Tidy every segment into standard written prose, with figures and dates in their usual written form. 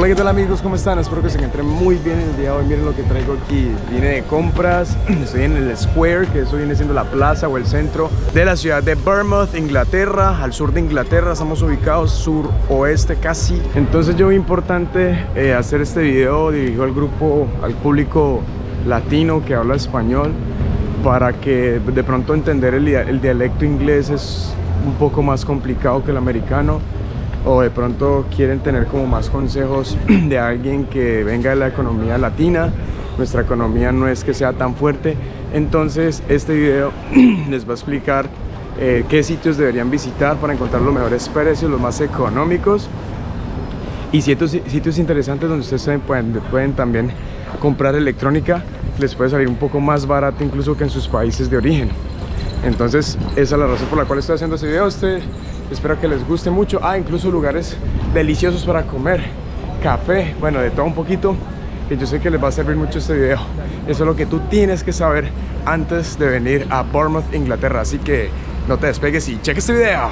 Hola, ¿qué tal amigos? ¿Cómo están? Espero que se encuentren muy bien el día de hoy. Miren lo que traigo aquí. Vine de compras, estoy en el Square, que eso viene siendo la plaza o el centro de la ciudad de Bournemouth, Inglaterra, al sur de Inglaterra. Estamos ubicados suroeste casi. Entonces yo vi importante hacer este video dirigido al grupo, al público latino que habla español, para que de pronto entender el dialecto inglés es un poco más complicado que el americano, o de pronto quieren tener como más consejos de alguien que venga de la economía latina. Nuestra economía no es que sea tan fuerte, entonces este video les va a explicar qué sitios deberían visitar para encontrar los mejores precios, los más económicos, y sitios interesantes donde ustedes pueden también comprar electrónica. Les puede salir un poco más barato incluso que en sus países de origen. Entonces esa es la razón por la cual estoy haciendo este video. Espero que les guste mucho. Incluso lugares deliciosos para comer, café, bueno, de todo un poquito, que yo sé que les va a servir mucho este video. Eso es lo que tú tienes que saber antes de venir a Bournemouth, Inglaterra. Así que no te despegues y cheque este video.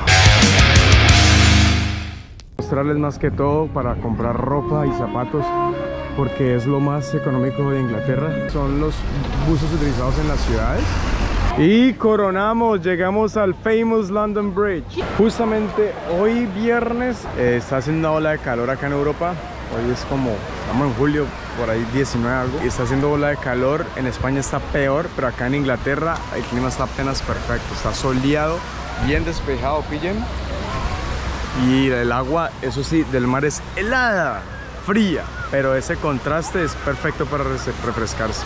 Mostrarles más que todo para comprar ropa y zapatos, porque es lo más económico de Inglaterra. Son los buses utilizados en las ciudades. Y coronamos, llegamos al famous London Bridge. Justamente hoy viernes está haciendo una ola de calor acá en Europa. Hoy es como, estamos en julio, por ahí 19 algo, y está haciendo ola de calor. En España está peor, pero acá en Inglaterra el clima está apenas perfecto. Está soleado, bien despejado, pillen. Y el agua, eso sí, del mar es helada, fría, pero ese contraste es perfecto para refrescarse.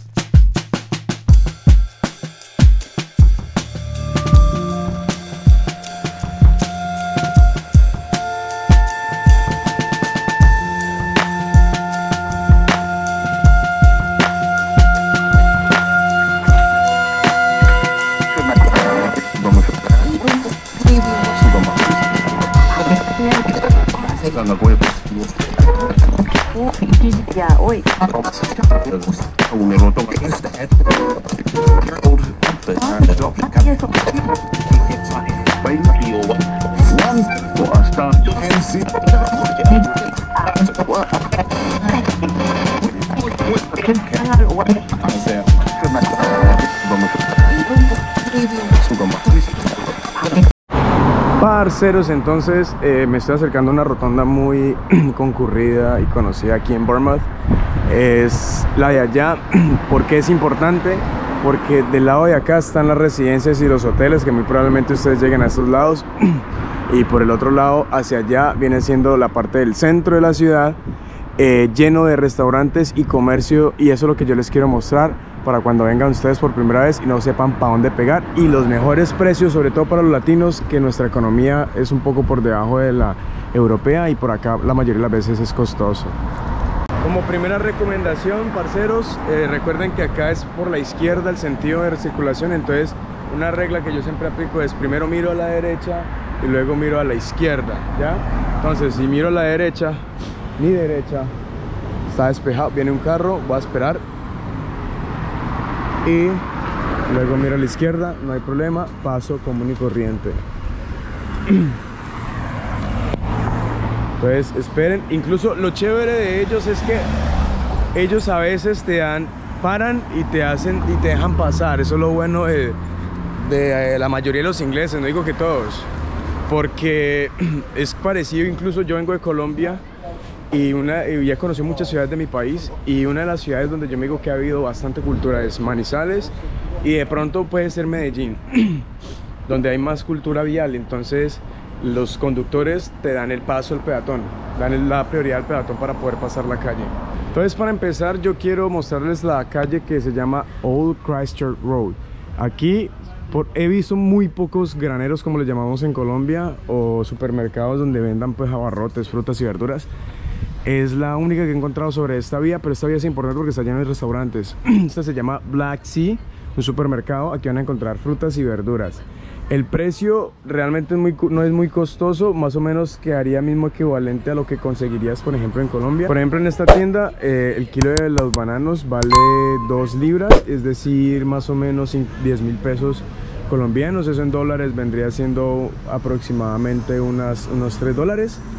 Parceros, entonces me estoy acercando a una rotonda muy concurrida y conocida aquí en Bournemouth. Es la de allá. ¿Por qué es importante? Porque del lado de acá están las residencias y los hoteles, que muy probablemente ustedes lleguen a estos lados. Y por el otro lado, hacia allá, viene siendo la parte del centro de la ciudad, lleno de restaurantes y comercio. Y eso es lo que yo les quiero mostrar para cuando vengan ustedes por primera vez y no sepan para dónde pegar. Y los mejores precios, sobre todo para los latinos, que nuestra economía es un poco por debajo de la europea, y por acá la mayoría de las veces es costoso. Como primera recomendación, parceros, recuerden que acá es por la izquierda el sentido de circulación. Entonces una regla que yo siempre aplico es: primero miro a la derecha y luego miro a la izquierda, ¿ya? Entonces si miro a la derecha, mi derecha está despejado, viene un carro, voy a esperar. Y luego miro a la izquierda, no hay problema, paso común y corriente. Entonces esperen. Incluso lo chévere de ellos es que ellos a veces paran y te dejan pasar. Eso es lo bueno de la mayoría de los ingleses, no digo que todos, porque es parecido. Incluso yo vengo de Colombia y ya conocí muchas ciudades de mi país, y una de las ciudades donde yo me digo que ha habido bastante cultura es Manizales, y de pronto puede ser Medellín, donde hay más cultura vial. Entonces los conductores te dan el paso al peatón, dan la prioridad al peatón para poder pasar la calle. Entonces, para empezar, yo quiero mostrarles la calle que se llama Old Christchurch Road. Aquí he visto muy pocos graneros, como le llamamos en Colombia, o supermercados donde vendan pues abarrotes, frutas y verduras. Es la única que he encontrado sobre esta vía, pero esta vía es importante porque está llena de restaurantes. Esta se llama Black Sea, un supermercado. Aquí van a encontrar frutas y verduras. El precio realmente no es muy costoso, más o menos quedaría mismo equivalente a lo que conseguirías, por ejemplo, en Colombia. Por ejemplo, en esta tienda el kilo de los bananos vale 2 libras, es decir, más o menos 10.000 pesos colombianos. Eso en dólares vendría siendo aproximadamente unos $3.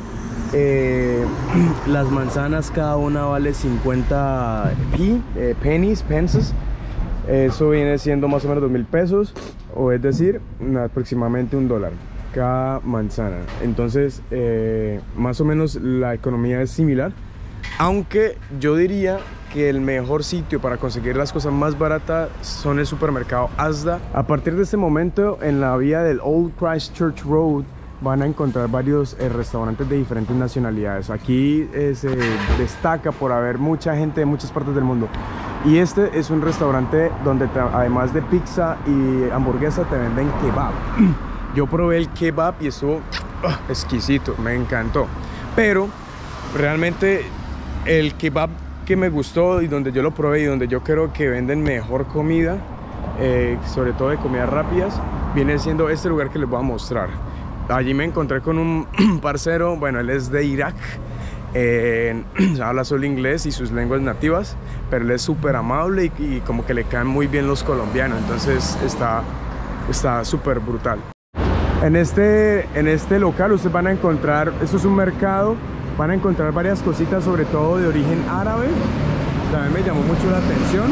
Las manzanas cada una vale 50 pences. Eso viene siendo más o menos 2.000 pesos, o es decir, aproximadamente $1 cada manzana. Entonces, más o menos la economía es similar, aunque yo diría que el mejor sitio para conseguir las cosas más baratas son el supermercado Asda. A partir de este momento, en la vía del Old Christchurch Road van a encontrar varios restaurantes de diferentes nacionalidades. Aquí se destaca por haber mucha gente de muchas partes del mundo. Y este es un restaurante donde además de pizza y hamburguesa te venden kebab. Yo probé el kebab y estuvo exquisito, me encantó. Pero realmente el kebab que me gustó y donde yo lo probé y donde yo creo que venden mejor comida, sobre todo de comidas rápidas, viene siendo este lugar que les voy a mostrar. Allí me encontré con un parcero, bueno, él es de Irak, habla solo inglés y sus lenguas nativas, pero él es súper amable y como que le caen muy bien los colombianos, entonces está súper brutal. En este local ustedes van a encontrar, esto es un mercado, van a encontrar varias cositas, sobre todo de origen árabe. También me llamó mucho la atención.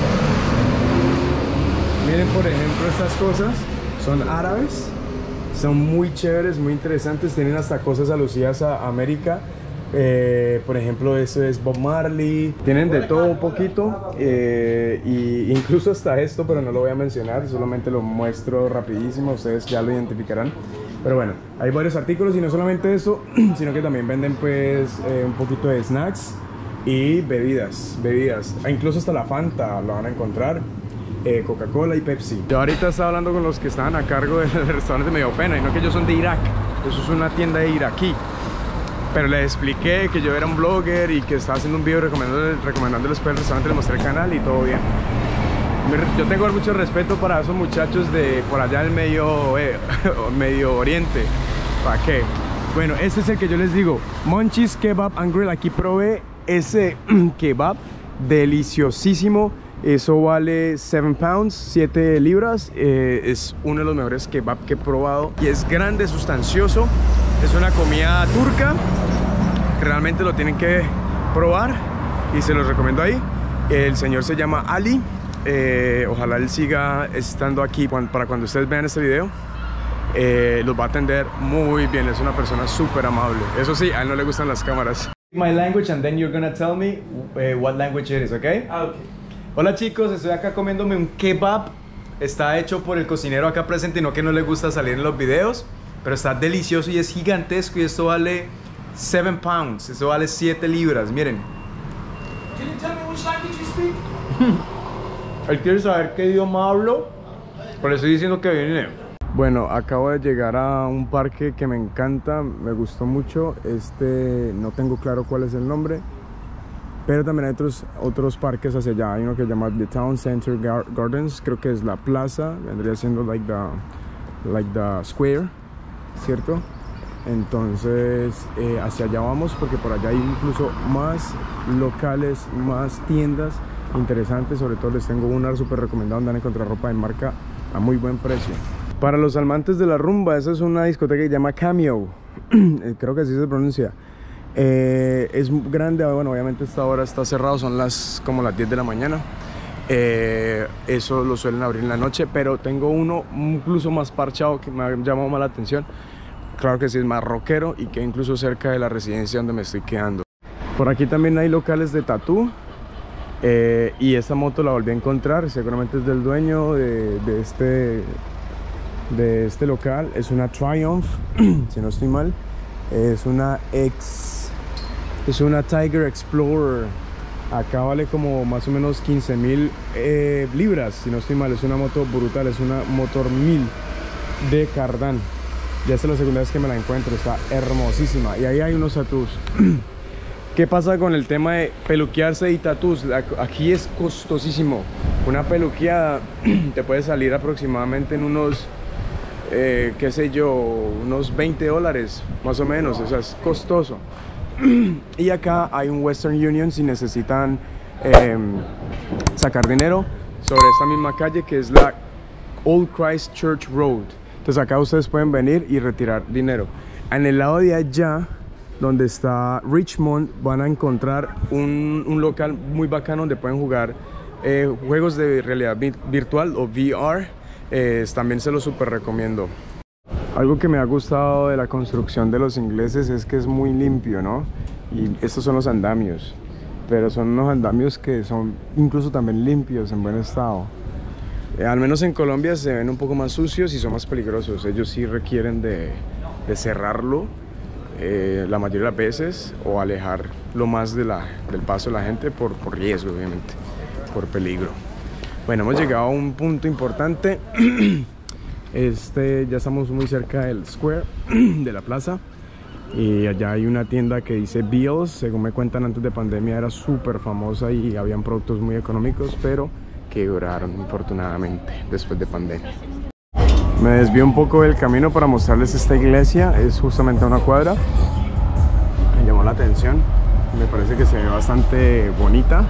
Miren, por ejemplo, estas cosas son árabes. Son muy chéveres, muy interesantes. Tienen hasta cosas alusivas a América. Por ejemplo, esto es Bob Marley. Tienen de todo un poquito. Y incluso hasta esto, pero no lo voy a mencionar. Solamente lo muestro rapidísimo. Ustedes ya lo identificarán. Pero bueno, hay varios artículos y no solamente eso, sino que también venden pues un poquito de snacks y bebidas. Incluso hasta la Fanta la van a encontrar. Coca-Cola y Pepsi. Yo ahorita estaba hablando con los que estaban a cargo del restaurante, me dio pena, y no que ellos son de Irak, eso es una tienda de iraquí, pero les expliqué que yo era un blogger y que estaba haciendo un video recomendándoles el restaurante, les mostré el canal y todo bien. Yo tengo mucho respeto para esos muchachos de por allá del Medio Oriente. ¿Para qué? Bueno, este es el que yo les digo, Munchies Kebab and Grill. Aquí probé ese kebab deliciosísimo. Eso vale 7 pounds, 7 libras. Es uno de los mejores kebab que he probado. Y es grande, sustancioso. Es una comida turca. Realmente lo tienen que probar. Y se los recomiendo ahí. El señor se llama Ali. Ojalá él siga estando aquí para cuando ustedes vean este video. Los va a atender muy bien. Es una persona súper amable. Eso sí, a él no le gustan las cámaras. My language and then you're gonna tell me what language it is, okay? Okay. Hola chicos, estoy acá comiéndome un kebab. Está hecho por el cocinero acá presente, no que no le gusta salir en los videos, pero está delicioso y es gigantesco. Y esto vale 7 pounds, esto vale 7 libras, miren. Can you tell me which language you speak? Él quiere saber qué idioma hablo, pero le estoy diciendo que viene. Bueno, acabo de llegar a un parque que me encanta, me gustó mucho. No tengo claro cuál es el nombre, pero también hay otros parques hacia allá. Hay uno que se llama The Town Center Gardens, creo que es la plaza, vendría siendo like the square, ¿cierto? Entonces hacia allá vamos, porque por allá hay incluso más locales, más tiendas interesantes. Sobre todo les tengo una súper recomendada donde van a encontrar ropa de marca a muy buen precio. Para los amantes de la rumba, esa es una discoteca que se llama Cameo, creo que así se pronuncia. Es grande, bueno, obviamente esta hora está cerrado, son como las 10 de la mañana. Eso lo suelen abrir en la noche, pero tengo uno incluso más parchado que me ha llamado más la atención. Claro que sí, es más rockero y que incluso cerca de la residencia donde me estoy quedando. Por aquí también hay locales de tatú. Y esta moto la volví a encontrar, seguramente es del dueño de este local. Es una Triumph, si no estoy mal. Es una Tiger Explorer. Acá vale como más o menos 15.000 libras, si no estoy mal. Es una moto brutal, es una motor 1000 de Cardan. Ya es la segunda vez que me la encuentro, está hermosísima. Y ahí hay unos tatús. ¿Qué pasa con el tema de peluquearse y tatús? Aquí es costosísimo. Una peluqueada te puede salir aproximadamente en unos, qué sé yo, unos $20 más o menos. O sea, es costoso. Y acá hay un Western Union si necesitan sacar dinero, sobre esta misma calle que es la Old Christchurch Road. Entonces acá ustedes pueden venir y retirar dinero. En el lado de allá donde está Richmond, van a encontrar un local muy bacano donde pueden jugar juegos de realidad virtual o VR. También se lo súper recomiendo. Algo que me ha gustado de la construcción de los ingleses es que es muy limpio, ¿no? Y estos son los andamios, pero son unos andamios que son incluso también limpios, en buen estado. Al menos en Colombia se ven un poco más sucios y son más peligrosos. Ellos sí requieren de cerrarlo la mayoría de las veces, o alejar lo más del paso de la gente por riesgo, obviamente, por peligro. Bueno, hemos llegado a un punto importante. Ya estamos muy cerca del Square, de la plaza, y allá hay una tienda que dice Beals. Según me cuentan, antes de pandemia era súper famosa y habían productos muy económicos, pero quebraron infortunadamente después de pandemia. Me desvío un poco del camino para mostrarles esta iglesia. Es justamente a una cuadra. Me llamó la atención, me parece que se ve bastante bonita,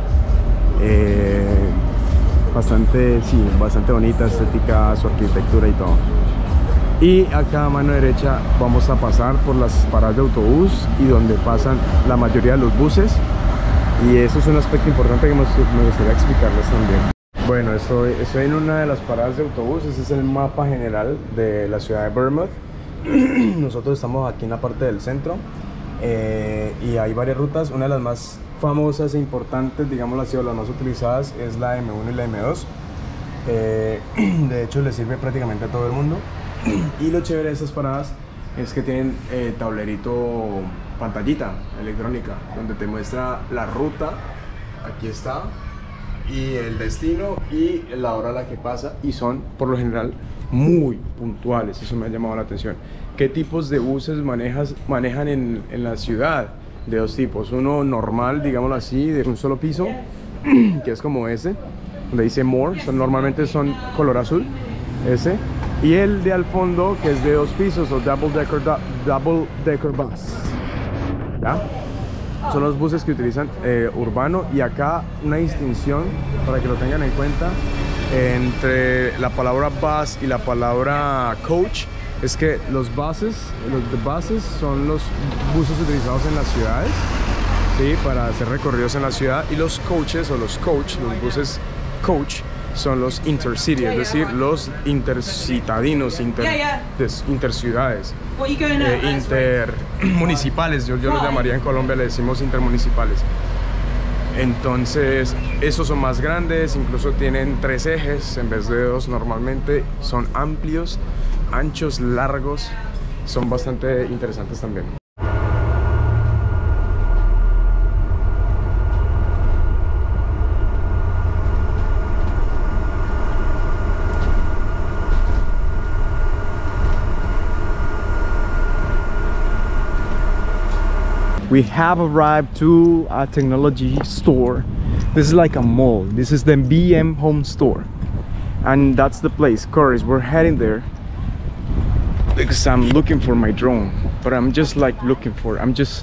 bastante bonita, estética, su arquitectura y todo. Y acá a mano derecha vamos a pasar por las paradas de autobús y donde pasan la mayoría de los buses, y eso es un aspecto importante que me gustaría explicarles también. Bueno, estoy en una de las paradas de autobús. Este es el mapa general de la ciudad de Bournemouth. Nosotros estamos aquí en la parte del centro, y hay varias rutas. Una de las más famosas e importantes, digamos así, o las más utilizadas, es la M1 y la M2. De hecho, le sirve prácticamente a todo el mundo. Y lo chévere de estas paradas es que tienen tablerito, pantallita electrónica, donde te muestra la ruta. Aquí está, y el destino y la hora a la que pasa, y son por lo general muy puntuales. Eso me ha llamado la atención. ¿Qué tipos de buses manejan en la ciudad? De dos tipos: uno normal, digámoslo así, de un solo piso, que es como ese, donde dice More, normalmente son color azul, ese, y el de al fondo, que es de dos pisos, o double decker bus, ¿ya? Son los buses que utilizan urbano. Y acá una distinción para que lo tengan en cuenta entre la palabra bus y la palabra coach es que los buses son los buses utilizados en las ciudades, ¿sí? Para hacer recorridos en la ciudad, y los coaches los buses coach son los intercity, es decir, los intercitadinos, interciudades, intermunicipales, yo los llamaría. En Colombia le decimos intermunicipales. Entonces, esos son más grandes, incluso tienen 3 ejes en vez de 2 normalmente. Son amplios, anchos, largos, son bastante interesantes también. We have arrived to a technology store. This is like a mall. This is the BM Home Store, and that's the place, Currys. We're heading there because I'm looking for my drone, but I'm just looking for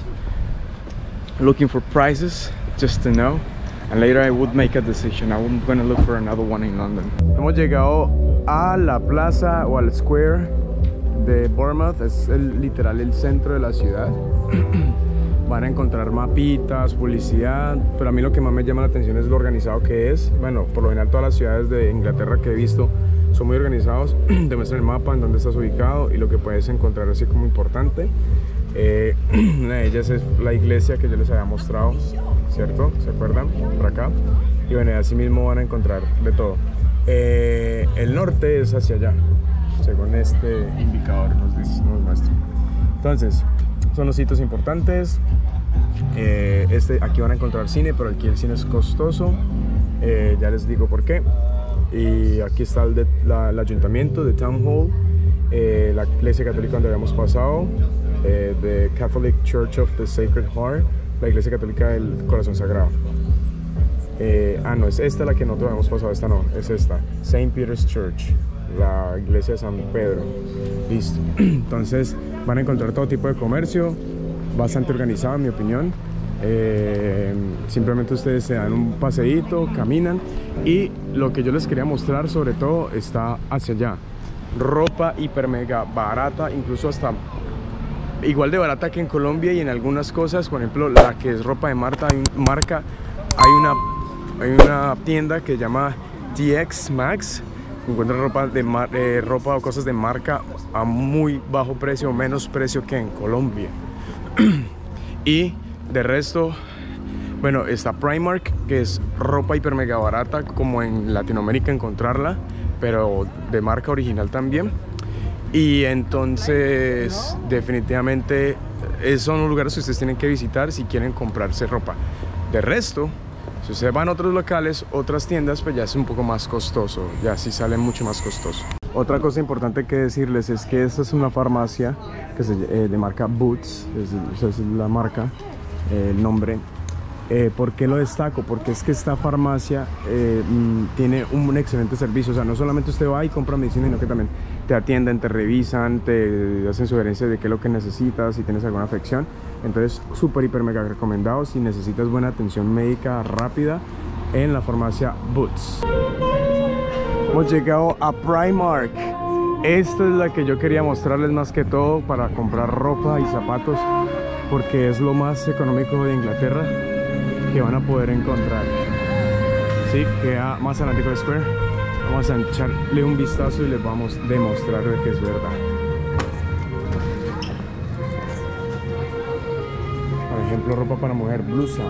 prices just to know, and later I would make a decision. I'm gonna look for another one in London. Hemos llegado a la plaza o al square de Bournemouth. Es literal el centro de la ciudad. Van a encontrar mapitas, publicidad, pero a mí lo que más me llama la atención es lo organizado que es. Bueno, por lo general todas las ciudades de Inglaterra que he visto son muy organizados. Te muestran el mapa en dónde estás ubicado y lo que puedes encontrar así como importante. Una de ellas es la iglesia que yo les había mostrado, ¿cierto? ¿Se acuerdan? Por acá. Y bueno, así mismo van a encontrar de todo. El norte es hacia allá, según este indicador nos muestra. Entonces, son los sitios importantes. Aquí van a encontrar cine, pero aquí el cine es costoso. Ya les digo por qué. Y aquí está el ayuntamiento, de Town Hall, la iglesia católica donde habíamos pasado, The Catholic Church of the Sacred Heart, la iglesia católica del Corazón Sagrado. No, es esta la que nosotros habíamos pasado, esta no, es esta, St. Peter's Church, la iglesia de San Pedro. Listo. Entonces van a encontrar todo tipo de comercio, bastante organizado en mi opinión. Simplemente ustedes se dan un paseíto, caminan, y lo que yo les quería mostrar sobre todo está hacia allá. Ropa hiper mega barata, incluso hasta igual de barata que en Colombia, y en algunas cosas, por ejemplo, la que es ropa de marca, hay una tienda que se llama TX Maxx. Encuentran ropa o cosas de marca a muy bajo precio, o menos precio que en Colombia. Y de resto, bueno, está Primark, que es ropa hiper mega barata, como en Latinoamérica encontrarla, pero de marca original también. Y entonces definitivamente son los lugares que ustedes tienen que visitar si quieren comprarse ropa. De resto, si ustedes van a otros locales, otras tiendas, pues ya es un poco más costoso, ya sí sale mucho más costoso. Otra cosa importante que decirles es que esta es una farmacia que de marca Boots, es la marca, el nombre. ¿Por qué lo destaco? Porque es que esta farmacia tiene un excelente servicio. O sea, no solamente usted va y compra medicina, sino que también te atienden, te revisan, te hacen sugerencias de qué es lo que necesitas, si tienes alguna afección. Entonces, súper, hiper, mega recomendado si necesitas buena atención médica rápida en la farmacia Boots. Hemos llegado a Primark. Esta es la que yo quería mostrarles más que todo para comprar ropa y zapatos, porque es lo más económico de Inglaterra que van a poder encontrar. Sí, queda más adelante del Square. Vamos a echarle un vistazo y les vamos a demostrar de que es verdad. Por ejemplo, ropa para mujer, blusa.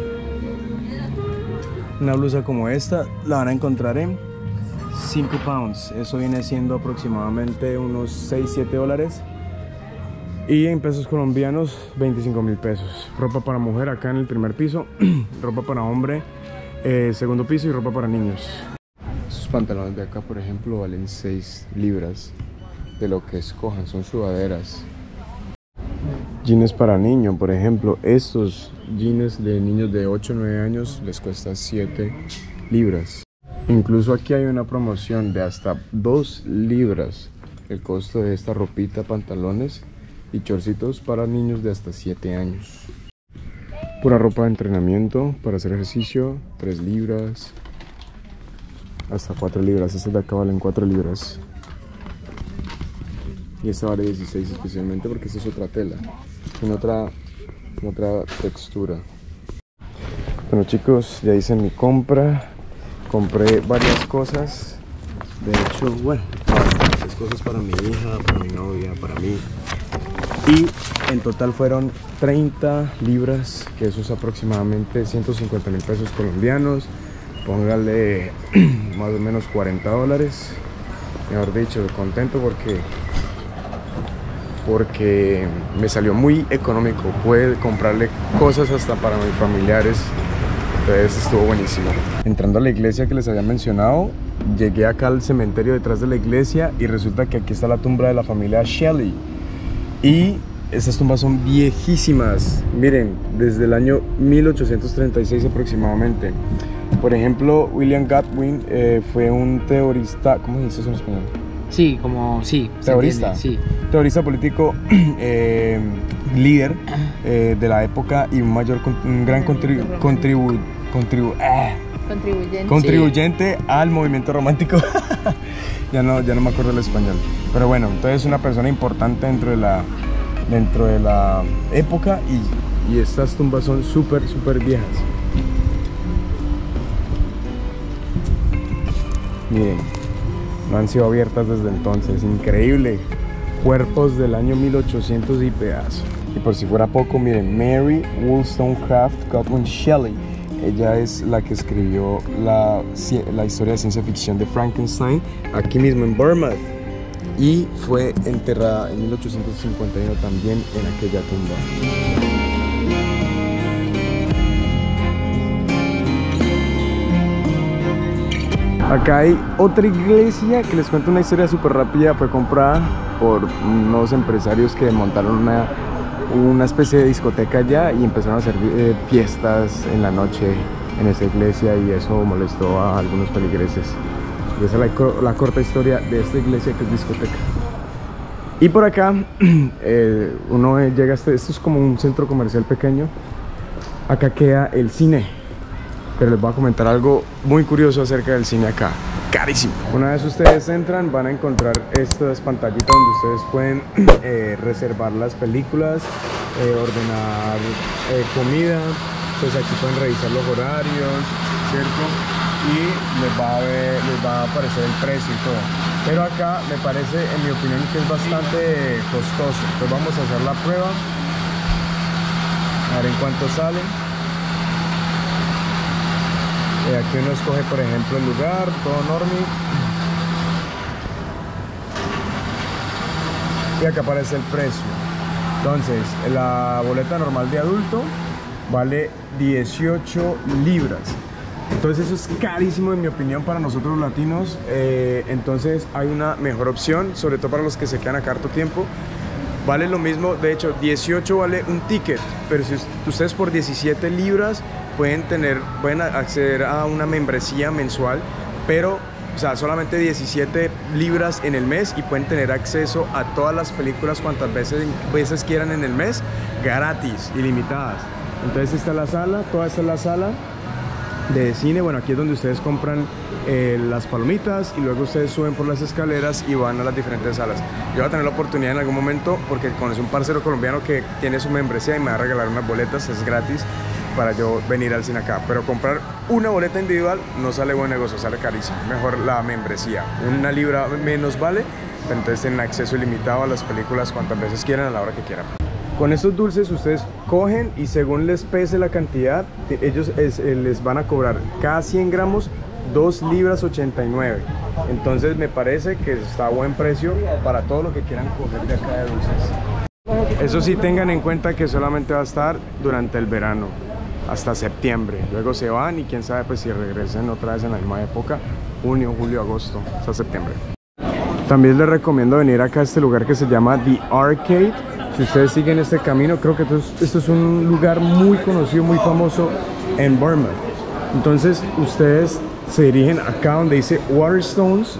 Una blusa como esta la van a encontrar en 5 pounds. Eso viene siendo aproximadamente unos 6-7 dólares. Y en pesos colombianos, 25.000 pesos. Ropa para mujer acá en el primer piso, ropa para hombre, segundo piso, y ropa para niños. Estos pantalones de acá, por ejemplo, valen 6 libras. De lo que escojan, son sudaderas. Jeans para niño, por ejemplo, estos jeans de niños de 8 o 9 años les cuesta 7 libras. Incluso aquí hay una promoción de hasta 2 libras el costo de esta ropita, pantalones y chorcitos para niños de hasta 7 años. Pura ropa de entrenamiento para hacer ejercicio, 3 libras hasta 4 libras. Estas de acá valen 4 libras. Y esta vale 16 especialmente porque esta es otra tela, en otra textura. Bueno chicos, ya hice mi compra. Compré varias cosas. De hecho, bueno, bastantes cosas para mi hija, para mi novia, para mí. Y en total fueron 30 libras, que eso es aproximadamente 150.000 pesos colombianos. Póngale más o menos 40 dólares. Mejor dicho, contento porque me salió muy económico. Pude comprarle cosas hasta para mis familiares. Entonces estuvo buenísimo. Entrando a la iglesia que les había mencionado, llegué acá al cementerio detrás de la iglesia y resulta que aquí está la tumba de la familia Shelley. Y estas tumbas son viejísimas, miren, desde el año 1836 aproximadamente. Por ejemplo, William Godwin fue un teorista, ¿cómo se dice eso en español? Sí, como, sí. Teorista, sí. Teorista político, líder de la época y un gran contribuyente al movimiento romántico. ya no me acuerdo el español, pero bueno, entonces una persona importante dentro de la época, y estas tumbas son súper viejas. Miren, no han sido abiertas desde entonces, increíble. Cuerpos del año 1800 y pedazo. Y por si fuera poco, miren, Mary Wollstonecraft Godwin Shelley. Ella es la que escribió la historia de ciencia ficción de Frankenstein, aquí mismo en Bournemouth. Y fue enterrada en 1851 también en aquella tumba. Acá hay otra iglesia que les cuento una historia súper rápida. Fue comprada por unos empresarios que montaron una especie de discoteca allá y empezaron a hacer fiestas en la noche en esa iglesia, y eso molestó a algunos feligreses. Y esa es la corta historia de esta iglesia, que es discoteca. Y por acá uno llega esto es como un centro comercial pequeño. Acá queda el cine. Pero les voy a comentar algo muy curioso acerca del cine acá. carísimo. Una vez ustedes entran van a encontrar estas pantallitas donde ustedes pueden reservar las películas, ordenar comida. Entonces aquí pueden revisar los horarios, ¿cierto? Y les va a aparecer el precio y todo. Pero acá me parece, en mi opinión, que es bastante costoso. Entonces vamos a hacer la prueba, a ver en cuánto sale. Aquí uno escoge, por ejemplo, el lugar, todo normie. Y acá aparece el precio. Entonces, la boleta normal de adulto vale 18 libras. Entonces eso es carísimo en mi opinión para nosotros los latinos. Entonces hay una mejor opción, sobre todo para los que se quedan acá harto tiempo. Vale lo mismo, de hecho 18 vale un ticket, pero si ustedes por 17 libras pueden acceder a una membresía mensual, pero o sea, solamente 17 libras en el mes y pueden tener acceso a todas las películas cuantas veces quieran en el mes, gratis, ilimitadas. Entonces esta es la sala, toda esta es la sala de cine. Bueno, aquí es donde ustedes compran las palomitas y luego ustedes suben por las escaleras y van a las diferentes salas. Yo voy a tener la oportunidad en algún momento, porque conocí un parcero colombiano que tiene su membresía y me va a regalar unas boletas, es gratis para yo venir al cine acá. Pero comprar una boleta individual no sale buen negocio, sale carísimo. Mejor la membresía, una libra menos vale, pero entonces tienen acceso ilimitado a las películas cuantas veces quieran, a la hora que quieran. Con estos dulces ustedes cogen y según les pese la cantidad, ellos les van a cobrar cada 100 gramos 2 libras 89. Entonces me parece que está a buen precio para todo lo que quieran coger de acá de dulces. Eso sí, tengan en cuenta que solamente va a estar durante el verano, hasta septiembre. Luego se van y quién sabe pues si regresen otra vez en la misma época, junio, julio, agosto, hasta septiembre. También les recomiendo venir acá a este lugar que se llama The Arcade. Si ustedes siguen este camino, creo que esto es un lugar muy conocido, muy famoso en Bournemouth. Entonces ustedes se dirigen acá donde dice Waterstones.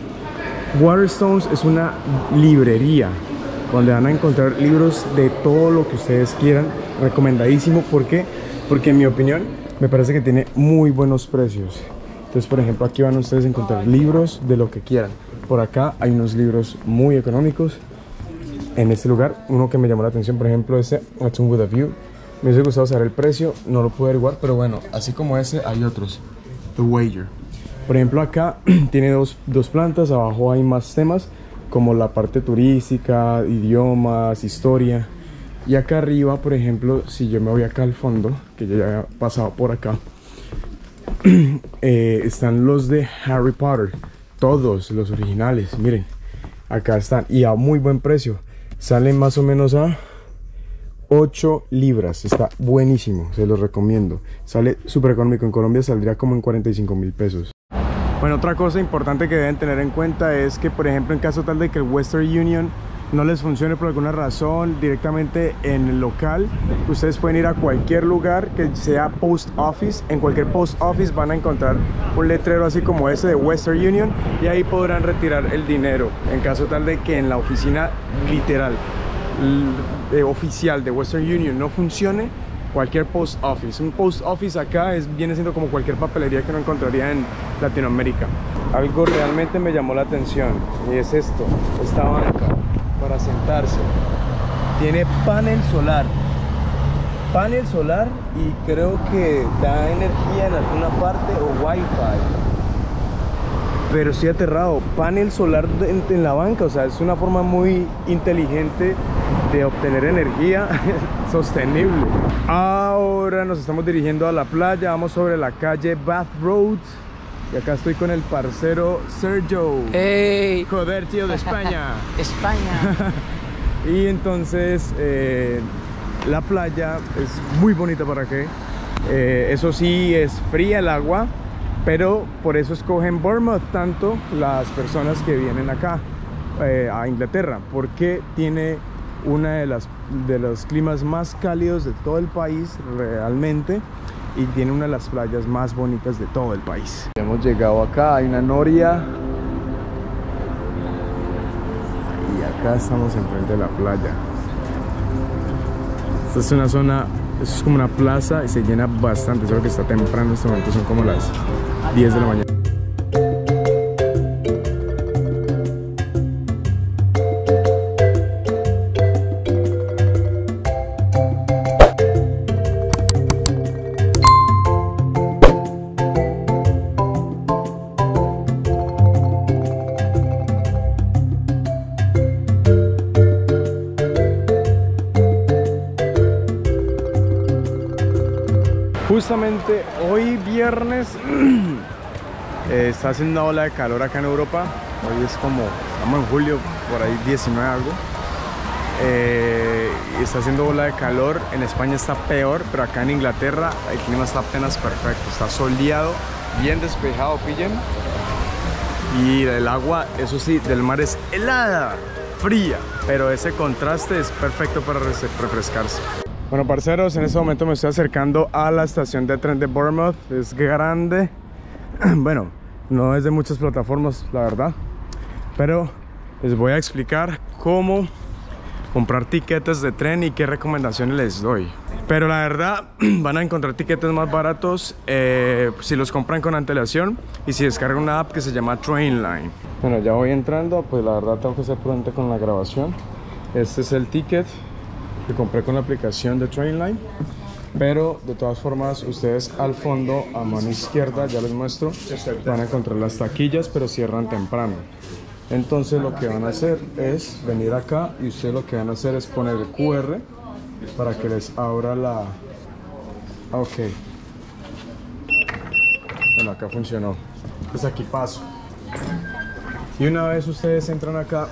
Waterstones es una librería donde van a encontrar libros de todo lo que ustedes quieran. Recomendadísimo. ¿Por qué? Porque en mi opinión me parece que tiene muy buenos precios. Entonces, por ejemplo, aquí van ustedes a encontrar libros de lo que quieran. Por acá hay unos libros muy económicos. En este lugar, uno que me llamó la atención, por ejemplo, ese What's with a View. Me hubiese gustado saber el precio, no lo pude averiguar, pero bueno, así como ese hay otros. The Wager. Por ejemplo, acá tiene dos plantas, abajo hay más temas, como la parte turística, idiomas, historia. Y acá arriba, por ejemplo, si yo me voy acá al fondo, que yo ya he pasado por acá, están los de Harry Potter, todos los originales, miren, acá están, y a muy buen precio. Salen más o menos a 8 libras, está buenísimo, se los recomiendo. Sale súper económico, en Colombia saldría como en 45.000 pesos. Bueno, otra cosa importante que deben tener en cuenta es que, por ejemplo, en caso tal de que el Western Union no les funcione por alguna razón directamente en el local, ustedes pueden ir a cualquier lugar que sea post office. En cualquier post office van a encontrar un letrero así como ese de Western Union y ahí podrán retirar el dinero en caso tal de que en la oficina literal oficial de Western Union no funcione. Cualquier post office, un post office acá viene siendo como cualquier papelería que no encontraría en Latinoamérica. Algo realmente me llamó la atención y es esta banca para sentarse. Tiene panel solar y creo que da energía en alguna parte o wifi, pero estoy aterrado. Panel solar en la banca, o sea, es una forma muy inteligente de obtener energía sostenible. Ahora nos estamos dirigiendo a la playa, vamos sobre la calle Bath Road y acá estoy con el parcero Sergio. ¡Ey! Joder, tío, de España. España. Y entonces la playa es muy bonita. ¿Para qué? Eso sí, es fría el agua, pero por eso escogen Bournemouth tanto las personas que vienen acá a Inglaterra, porque tiene una de los climas más cálidos de todo el país realmente, y tiene una de las playas más bonitas de todo el país. Hemos llegado acá, hay una noria y acá estamos enfrente de la playa. Esta es una zona, esto es como una plaza y se llena bastante, solo que está temprano en este momento, son como las 10 de la mañana. Justamente hoy viernes está haciendo una ola de calor acá en Europa. Hoy es como, estamos en julio, por ahí 19 algo. Está haciendo ola de calor. En España está peor, pero acá en Inglaterra el clima está apenas perfecto. Está soleado, bien despejado, pillen. Y el agua, eso sí, del mar es helada, fría, pero ese contraste es perfecto para refrescarse. Bueno, parceros, en este momento me estoy acercando a la estación de tren de Bournemouth. Es grande. Bueno, no es de muchas plataformas, la verdad, pero les voy a explicar cómo comprar tiquetes de tren y qué recomendaciones les doy. Pero la verdad, van a encontrar tiquetes más baratos si los compran con antelación y si descargan una app que se llama Trainline. Bueno, ya voy entrando, pues la verdad tengo que ser prudente con la grabación. Este es el ticket que compré con la aplicación de Trainline. Pero de todas formas, ustedes al fondo, a mano izquierda, ya les muestro, van a encontrar las taquillas, pero cierran temprano. Entonces lo que van a hacer es venir acá y ustedes lo que van a hacer es poner el QR para que les abra la... Ok. Bueno, acá funcionó. Pues aquí paso. Y una vez ustedes entran acá,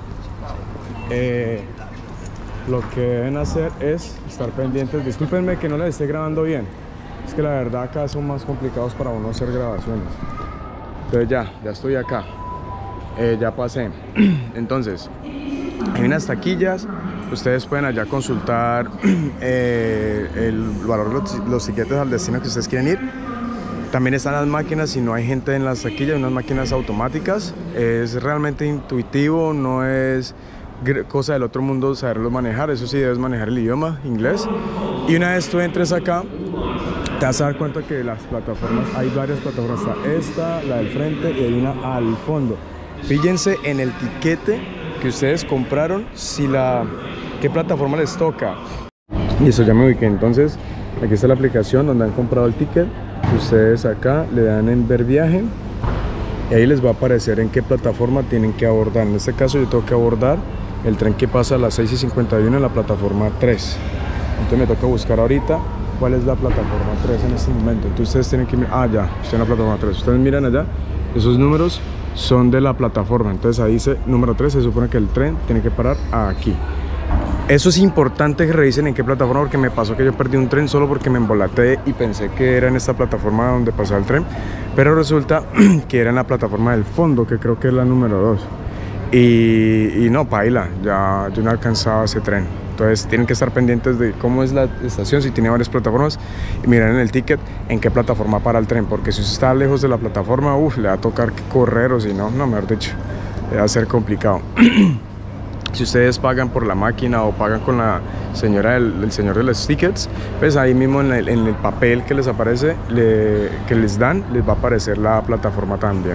lo que deben hacer es estar pendientes. Discúlpenme que no les esté grabando bien. Es que la verdad acá son más complicados para uno hacer grabaciones. Entonces ya estoy acá. Ya pasé. Entonces, hay unas taquillas. Ustedes pueden allá consultar el valor de los tiquetes al destino que ustedes quieren ir. También están las máquinas, si no hay gente en las taquillas, unas máquinas automáticas. Es realmente intuitivo, no es cosa del otro mundo saberlo manejar. Eso sí, debes manejar el idioma, inglés. Y una vez tú entres acá, te vas a dar cuenta que las plataformas, hay varias plataformas. Está esta, la del frente y hay una al fondo. Fíjense en el tiquete que ustedes compraron, qué plataforma les toca. Listo, ya me ubiqué. Entonces, aquí está la aplicación donde han comprado el ticket. Ustedes acá le dan en ver viaje y ahí les va a aparecer en qué plataforma tienen que abordar. En este caso yo tengo que abordar el tren que pasa a las 6:51 en la plataforma 3. Entonces me toca buscar ahorita cuál es la plataforma 3 en este momento. Entonces ustedes tienen que mirar, ya, estoy en la plataforma 3. Ustedes miran allá, esos números son de la plataforma. Entonces ahí dice número 3, se supone que el tren tiene que parar aquí. Eso es importante que revisen en qué plataforma, porque me pasó que yo perdí un tren solo porque me embolaté y pensé que era en esta plataforma donde pasaba el tren, pero resulta que era en la plataforma del fondo, que creo que es la número 2. Y no, paila, yo no alcanzaba ese tren. Entonces tienen que estar pendientes de cómo es la estación, si tiene varias plataformas, y mirar en el ticket en qué plataforma para el tren, porque si usted está lejos de la plataforma, le va a tocar correr, o si no, mejor dicho, va a ser complicado. Si ustedes pagan por la máquina o pagan con la señora el señor de los tickets, pues ahí mismo en el papel que les aparece, que les dan, les va a aparecer la plataforma también.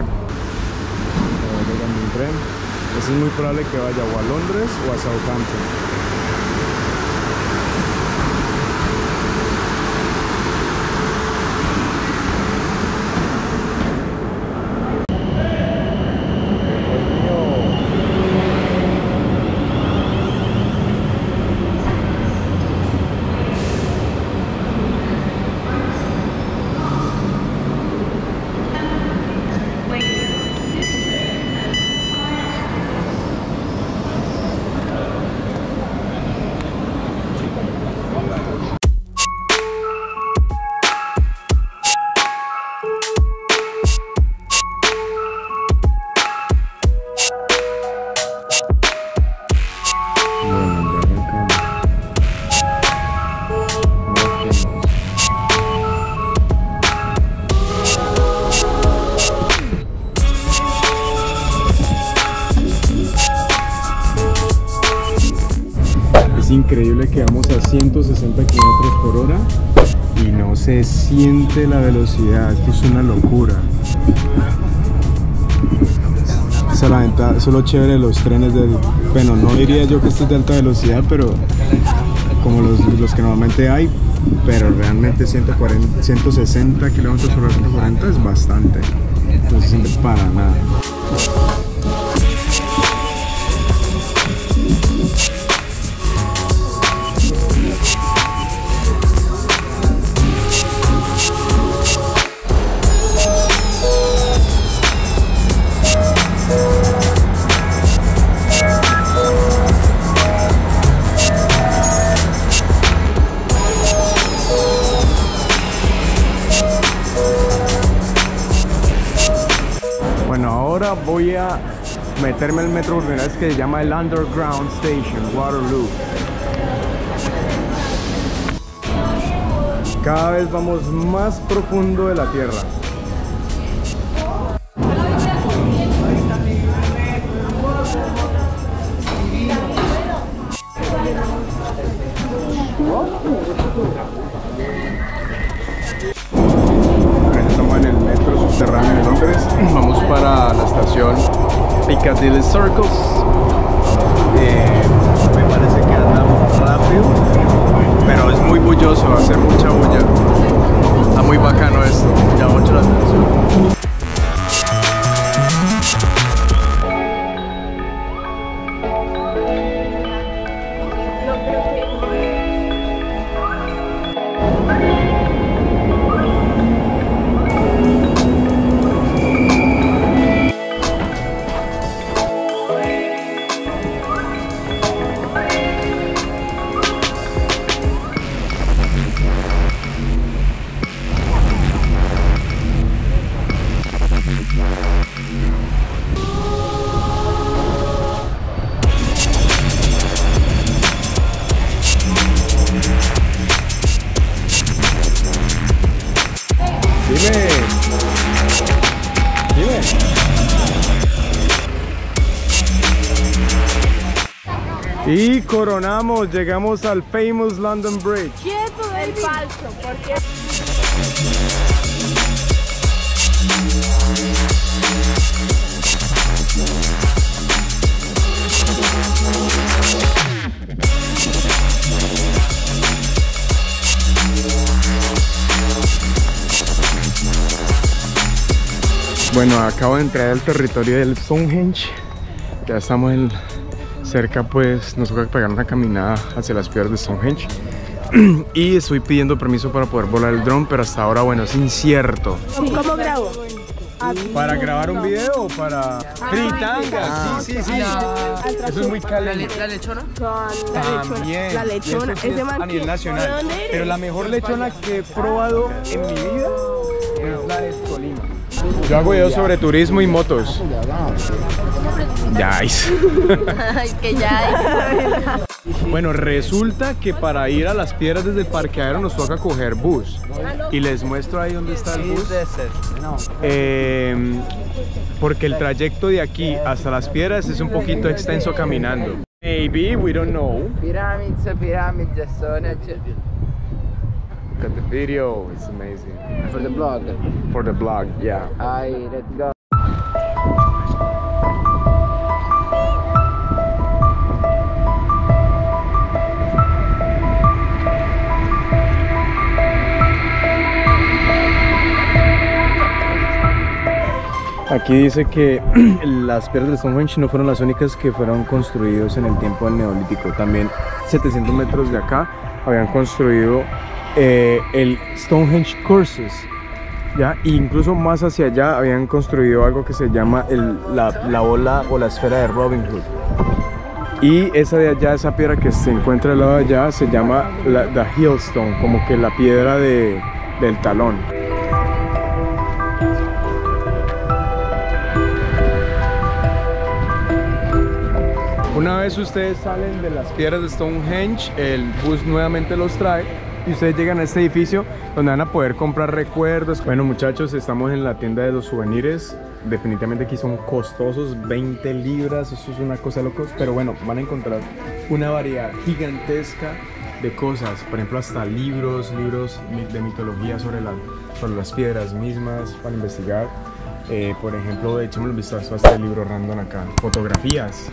Es muy probable que vaya o a Londres o a Southampton. Increíble que vamos a 160 kilómetros por hora y no se siente la velocidad. Esto es una locura. Esa es la ventaja, eso es lo chévere de los trenes bueno, no diría yo que esto es de alta velocidad, pero como los que normalmente hay, pero realmente 160 kilómetros por hora, 140 es bastante, no se siente para nada. meterme al metro por primera vez, que se llama el Underground Station, Waterloo. Cada vez vamos más profundo de la tierra. Estamos en el metro subterráneo de Londres. Vamos para la estación Piccadilly Circus. Me parece que andamos rápido, pero es muy bulloso, va a ser mucha bulla. Está muy bacano esto, llama mucho la atención. Y coronamos, llegamos al famous London Bridge. Quieto, el falso, porque... Bueno, acabo de entrar al territorio del Stonehenge. Ya estamos cerca, pues nos toca pegar una caminada hacia las piedras de Stonehenge. Y estoy pidiendo permiso para poder volar el dron, pero hasta ahora, bueno, es incierto. ¿Cómo grabo? ¿Para grabar un video o para...? Fritanga, sí. Eso es muy caliente. ¿La lechona? También. La lechona, Eso es de a nivel nacional. ¿De dónde eres? Pero la mejor lechona que he probado en mi vida es la de Tolima. Yo hago videos sobre turismo y motos. Es que ya Bueno, resulta que para ir a las piedras desde el parqueadero nos toca coger bus. Y les muestro ahí dónde está el bus. Porque el trayecto de aquí hasta las piedras es un poquito extenso caminando. Maybe, we don't know. Pyramids, Stonehenge. Look at the video, it's amazing. For the blog. For the blog, yeah. Let's go. Aquí dice que las piedras de Stonehenge no fueron las únicas que fueron construidas en el tiempo del Neolítico. También 700 metros de acá habían construido el Stonehenge Cursus, ¿ya? E incluso más hacia allá habían construido algo que se llama la bola o la esfera de Robin Hood. Y esa de allá, esa piedra que se encuentra al lado de allá, se llama the Heelstone, como que la piedra del talón. Una vez ustedes salen de las piedras de Stonehenge, el bus nuevamente los trae y ustedes llegan a este edificio donde van a poder comprar recuerdos. Bueno, muchachos, estamos en la tienda de los souvenirs. Definitivamente aquí son costosos, 20 libras, eso es una cosa loca. Pero bueno, van a encontrar una variedad gigantesca de cosas. Por ejemplo, hasta libros de mitología sobre las piedras mismas para investigar. Por ejemplo, echémosle un vistazo a este libro random acá. Fotografías.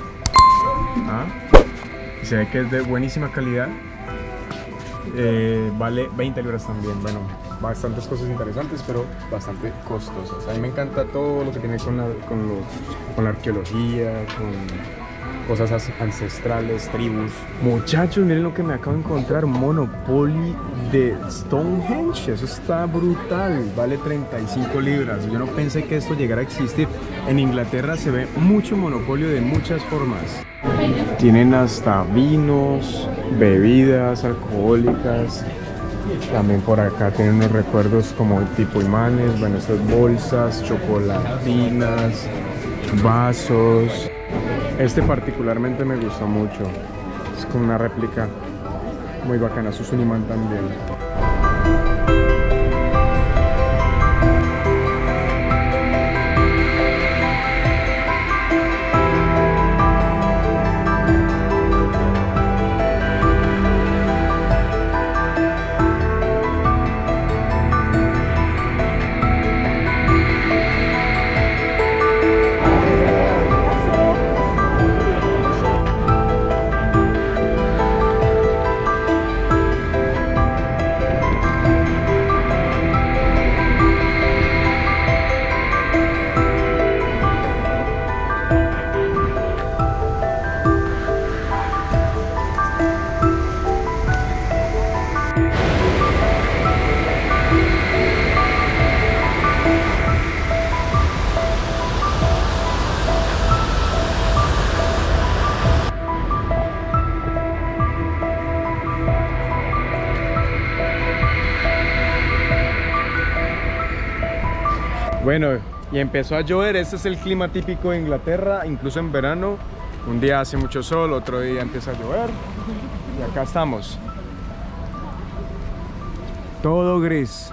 Y se ve que es de buenísima calidad. Vale 20 libras también. Bueno, bastantes cosas interesantes, pero bastante costosas. A mí me encanta todo lo que tiene con la arqueología, con cosas ancestrales, tribus. Muchachos, miren lo que me acabo de encontrar. Monopoly de Stonehenge. Eso está brutal. Vale 35 libras. Yo no pensé que esto llegara a existir. En Inglaterra se ve mucho monopolio de muchas formas. Tienen hasta vinos, bebidas alcohólicas. También por acá tienen unos recuerdos como tipo imanes. Bueno, estas bolsas, chocolatinas, vasos. Este particularmente me gustó mucho. Es como una réplica muy bacana. Eso es un imán también. Bueno, y empezó a llover. Este es el clima típico de Inglaterra, incluso en verano. Un día hace mucho sol, otro día empieza a llover. Y acá estamos. Todo gris.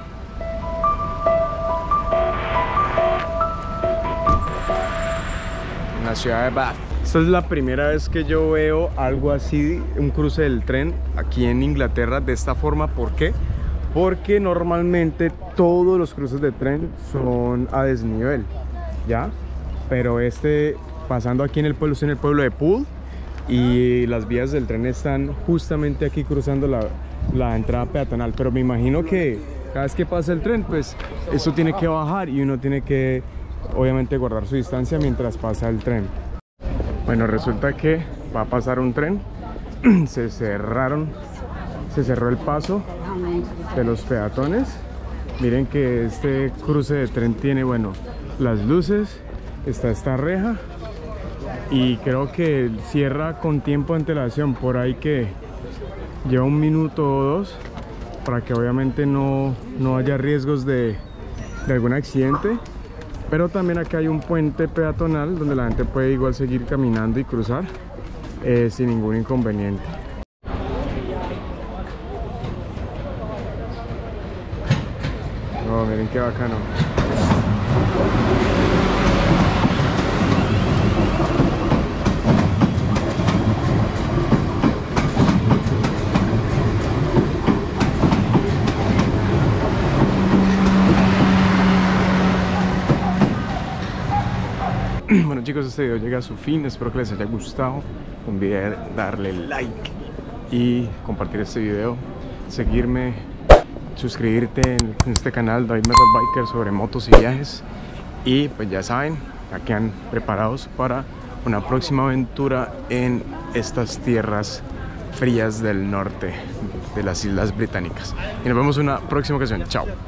En la ciudad de Bath. Esta es la primera vez que yo veo algo así, un cruce del tren aquí en Inglaterra de esta forma. ¿Por qué? Porque normalmente todos los cruces de tren son a desnivel, ¿ya? Pero pasando aquí en el pueblo, estoy en el pueblo de Poole y las vías del tren están justamente aquí cruzando la entrada peatonal. Pero me imagino que cada vez que pasa el tren, pues eso tiene que bajar y uno tiene que, obviamente, guardar su distancia mientras pasa el tren. Bueno, resulta que va a pasar un tren, se cerró el paso de los peatones. Miren que este cruce de tren tiene, bueno, las luces, está esta reja y creo que cierra con tiempo de antelación, por ahí que lleva 1 minuto o 2 para que obviamente no haya riesgos de algún accidente. Pero también acá hay un puente peatonal donde la gente puede igual seguir caminando y cruzar sin ningún inconveniente. Oh, miren qué bacano. Bueno chicos, este video llega a su fin, espero que les haya gustado. No olviden darle like y compartir este video, seguirme, suscribirte en este canal David Metal Biker sobre motos y viajes. Y pues ya saben, aquí quedan preparados para una próxima aventura en estas tierras frías del norte de las Islas Británicas. Y nos vemos en una próxima ocasión. Chao.